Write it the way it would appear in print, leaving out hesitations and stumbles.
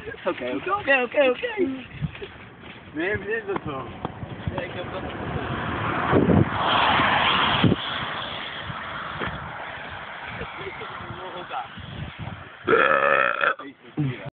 Oké. Nee, dit is dat zo. Ja, ik heb dat. Ja.